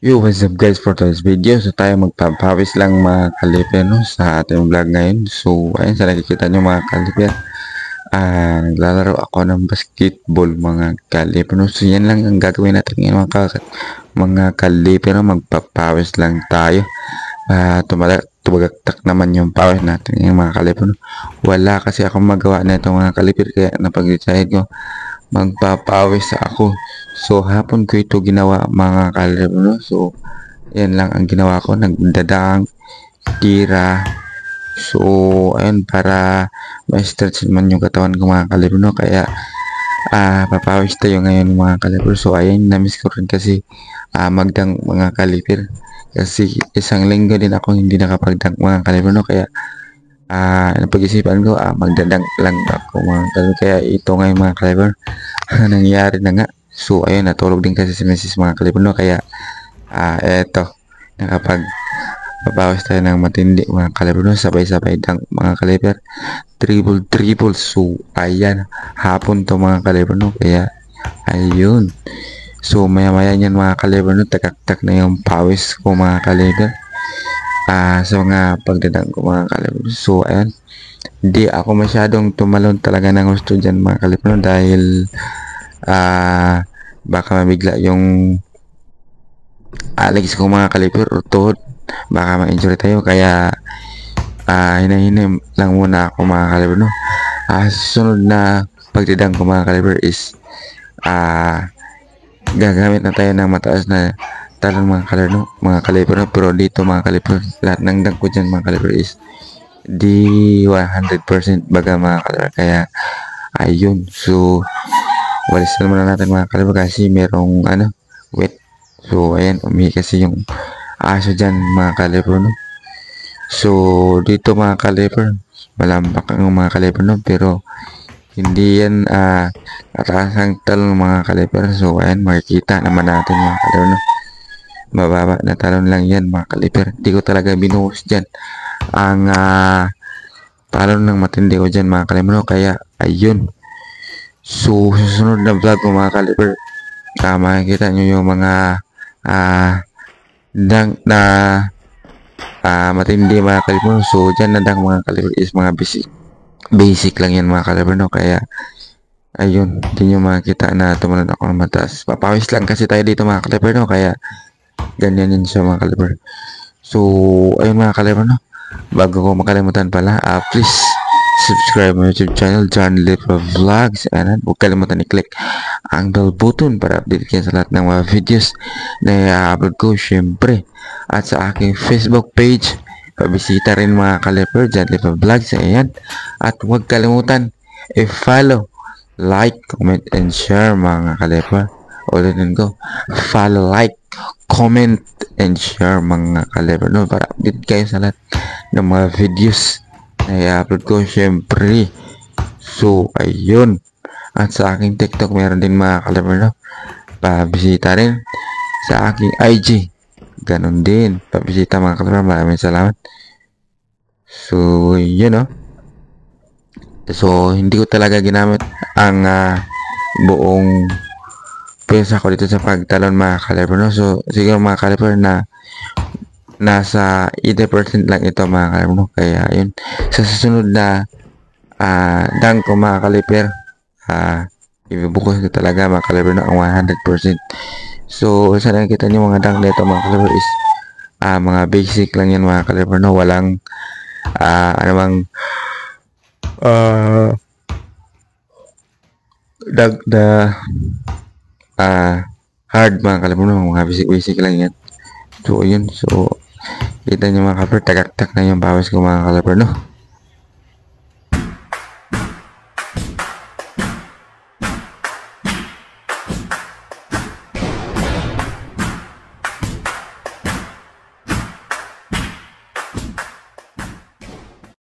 Yo, what's up guys for today's video? So tayo magpapawis lang mga kaliper no, sa ating vlog ngayon. So ayun, sa nakikita nyo mga kaliper, naglalaro ako ng basketball mga kaliper no. So yan lang ang gagawin natin ngayon mga kaliper no, magpapawis lang tayo. Tumagaktak naman yung pawis natin ngayon mga kaliper no. Wala kasi akong magawa na itong mga kaliper kaya napag-decide ko magpapawis ako. So hapon ko ito ginawa mga kaliper no. So yan lang ang ginawa ko, nagdadang tira. So ayun, para ma-stretch naman yung katawan ko mga kaliper no. Kaya papawis tayo ngayon mga kaliper. So ayun, na-miss ko rin kasi magdang mga kaliper, kasi isang linggo din ako hindi nakapagdang mga kaliper no. Kaya napag-isipan ko magdadang lang ako mga kaliper. Kaya ito ngayon mga kaliper nangyari na nga. So ayun, natulog din kasi si Mrs. mga kaliper no. Kaya eto, nakapagpapawis tayo ng matindi mga kaliper no. Sabay-sabay dang mga kaliper, triple. So ayan, hapon to mga kaliper no. Kaya ayun, so maya niyan mga kaliper no, takak na yung pawis ko mga kaliper sa mga pagdadang ko mga kaliper. So ayan, hindi ako masyadong tumalon talaga ng gusto dyan mga kaliper no, dahil baka mabigla yung legs ko mga kaliper o tuhod, baka ma-injury tayo. Kaya hinahinim lang muna ako mga kaliper no. Susunod na pagdidang ko mga kaliper is gagamit na tayo ng mataas na talon mga kaliper no. Pero dito mga kaliper, lahat ng dang ko dyan mga kaliper is di 100% baga mga kaliper. Kaya ayun, so walisan muna natin mga kaliper kasi merong wet. So ayan, umihi kasi yung aso dyan mga kaliper no. So dito mga kaliper, malambak ang mga kaliper no, pero hindi yan kataas ang talon mga kaliper. So ayan, makikita naman natin mga kaliper no, mababa na talon lang yan mga kaliper. Hindi ko talaga binuhos dyan ang talon ng matindi ko dyan mga kaliper no. Kaya ayun, so susunod na vlog ko mga kaliper, makikita nyo yung mga dang na matindi mga kaliper. So dyan na dang mga kaliper is mga basic lang yan mga kaliper no. Kaya ayun, hindi nyo makikita na tumalon ako ng mataas. Papawis lang kasi tayo dito mga kaliper no. Kaya ganyan yun siya mga kaliper. So ayun mga kaliper no, bago ko makalimutan pala, please subscribe my YouTube channel, John Lipa Vlogs, and huwag kalimutan i-click ang bell button para update kayo sa lahat ng mga videos na i-upload ko syempre. At sa aking Facebook page, pabisita rin mga kaliper, John Lipa Vlogs, ayan. At huwag kalimutan i-follow, like, comment, and share mga kaliper. Ulitin ko, follow, like, comment, and share mga kaliper no, para update kayo sa lahat ng mga videos na i-upload ko syempre. So ayun, at sa aking TikTok meron din mga kaliper no, pabisita rin. Sa aking IG ganun din, pabisita mga kaliper. Maraming salamat. So yun no, so hindi ko talaga ginamit ang buong pesa ko dito sa pagtalon mga kaliper no. So siguro mga kaliper na nasa 80% lang ito mga kaliper no. Kaya yun, sa susunod na dang ko mga kaliper, ibibukas ko talaga mga kaliper no, ang 100%. So sa nakikita nyo mga dang nito mga kaliper is mga basic lang yan mga kaliper no. Walang anumang dag na hard mga kaliper no, mga basic lang yan. So yun, so kita nyo mga kaliper, tagaktak na yung pawis ko mga kaliper no.